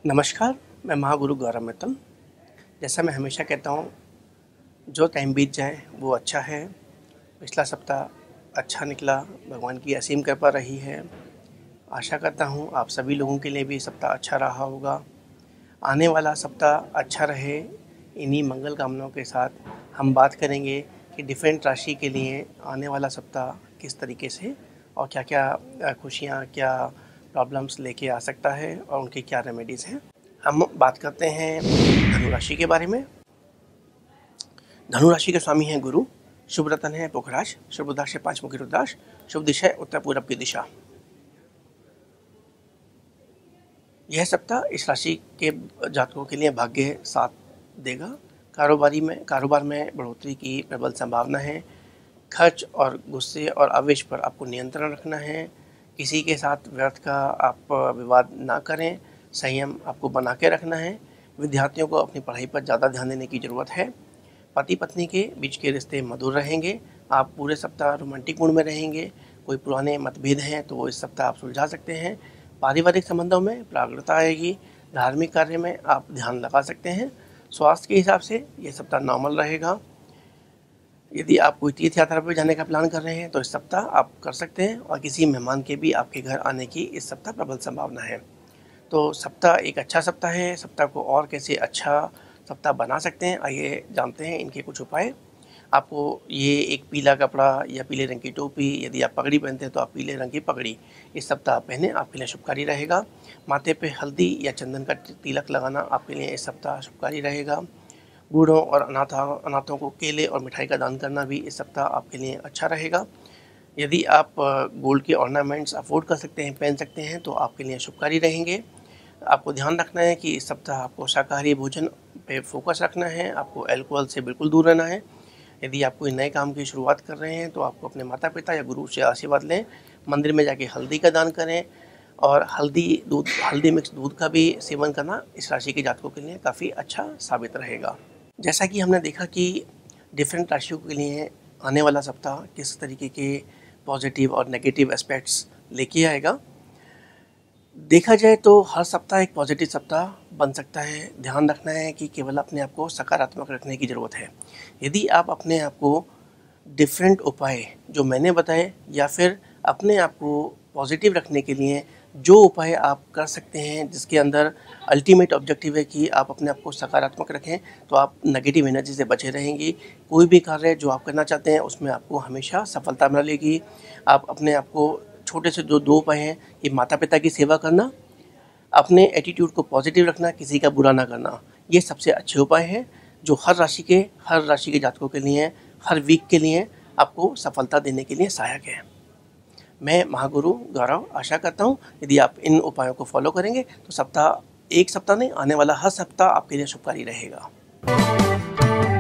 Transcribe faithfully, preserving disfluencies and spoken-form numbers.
नमस्कार, मैं महागुरु गौरव मित्तल। जैसा मैं हमेशा कहता हूँ, जो टाइम बीत जाए वो अच्छा है। पिछला सप्ताह अच्छा निकला, भगवान की असीम कृपा रही है। आशा करता हूँ आप सभी लोगों के लिए भी सप्ताह अच्छा रहा होगा। आने वाला सप्ताह अच्छा रहे, इन्हीं मंगल कामनाओं के साथ हम बात करेंगे कि डिफरेंट राशि के लिए आने वाला सप्ताह किस तरीके से और क्या क्या खुशियाँ, क्या प्रॉब्लम्स लेके आ सकता है और उनकी क्या रेमेडीज़ हैं। हम बात करते हैं धनु राशि के बारे में। धनु राशि के स्वामी हैं गुरु। शुभ रतन है पुखराज। शुभ रुद्राक्ष है पांचमुखी रुद्राक्ष। शुभ दिशा है उत्तर पूर्व की दिशा। यह सप्ताह इस राशि के जातकों के लिए भाग्य साथ देगा। कारोबारी में कारोबार में बढ़ोतरी की प्रबल संभावना है। खर्च और गुस्से और आवेश पर आपको नियंत्रण रखना है। किसी के साथ व्यर्थ का आप विवाद ना करें, संयम आपको बना के रखना है। विद्यार्थियों को अपनी पढ़ाई पर ज़्यादा ध्यान देने की ज़रूरत है। पति पत्नी के बीच के रिश्ते मधुर रहेंगे। आप पूरे सप्ताह रोमांटिक मूड में रहेंगे। कोई पुराने मतभेद हैं तो वो इस सप्ताह आप सुलझा सकते हैं। पारिवारिक संबंधों में प्रागुर्यता आएगी। धार्मिक कार्य में आप ध्यान लगा सकते हैं। स्वास्थ्य के हिसाब से ये सप्ताह नॉर्मल रहेगा। यदि आप कोई तीर्थ यात्रा पर जाने का प्लान कर रहे हैं तो इस सप्ताह आप कर सकते हैं और किसी मेहमान के भी आपके घर आने की इस सप्ताह प्रबल संभावना है। तो सप्ताह एक अच्छा सप्ताह है। सप्ताह को और कैसे अच्छा सप्ताह बना सकते हैं, आइए जानते हैं इनके कुछ उपाय। आपको ये एक पीला कपड़ा या पीले रंग की टोपी, यदि आप पगड़ी पहनते हैं तो आप पीले रंग की पगड़ी इस सप्ताह पहने, आपके लिए शुभकारी रहेगा। माथे पे हल्दी या चंदन का तिलक लगाना आपके लिए इस सप्ताह शुभकारी रहेगा। बूढ़ों और अनाथा अनाथों को केले और मिठाई का दान करना भी इस सप्ताह आपके लिए अच्छा रहेगा। यदि आप गोल्ड के ऑर्नामेंट्स अफोर्ड कर सकते हैं, पहन सकते हैं, तो आपके लिए शुभकारी रहेंगे। आपको ध्यान रखना है कि इस सप्ताह आपको शाकाहारी भोजन पे फोकस रखना है। आपको अल्कोहल से बिल्कुल दूर रहना है। यदि आप कोई नए काम की शुरुआत कर रहे हैं तो आपको अपने माता पिता या गुरु से आशीर्वाद लें। मंदिर में जाके हल्दी का दान करें और हल्दी दूध हल्दी मिक्स दूध का भी सेवन करना इस राशि के जातकों के लिए काफ़ी अच्छा साबित रहेगा। जैसा कि हमने देखा कि डिफरेंट राशियों के लिए आने वाला सप्ताह किस तरीके के पॉजिटिव और नेगेटिव एस्पेक्ट्स लेके आएगा। देखा जाए तो हर सप्ताह एक पॉजिटिव सप्ताह बन सकता है। ध्यान रखना है कि केवल अपने आप को सकारात्मक रखने की ज़रूरत है। यदि आप अपने आप को डिफरेंट उपाय जो मैंने बताए या फिर अपने आप को पॉजिटिव रखने के लिए जो उपाय आप कर सकते हैं, जिसके अंदर अल्टीमेट ऑब्जेक्टिव है कि आप अपने आप को सकारात्मक रखें, तो आप नेगेटिव एनर्जी से बचे रहेंगे। कोई भी कार्य जो आप करना चाहते हैं उसमें आपको हमेशा सफलता मिलेगी। आप अपने आप को छोटे से जो दो उपाय हैं कि माता पिता की सेवा करना, अपने एटीट्यूड को पॉजिटिव रखना, किसी का बुरा ना करना, ये सबसे अच्छे उपाय हैं जो हर राशि के हर राशि के जातकों के लिए, हर वीक के लिए आपको सफलता देने के लिए सहायक है। मैं महागुरु गौरव आशा करता हूँ यदि आप इन उपायों को फॉलो करेंगे तो सप्ताह एक सप्ताह नहीं, आने वाला हर सप्ताह आपके लिए शुभकारी रहेगा।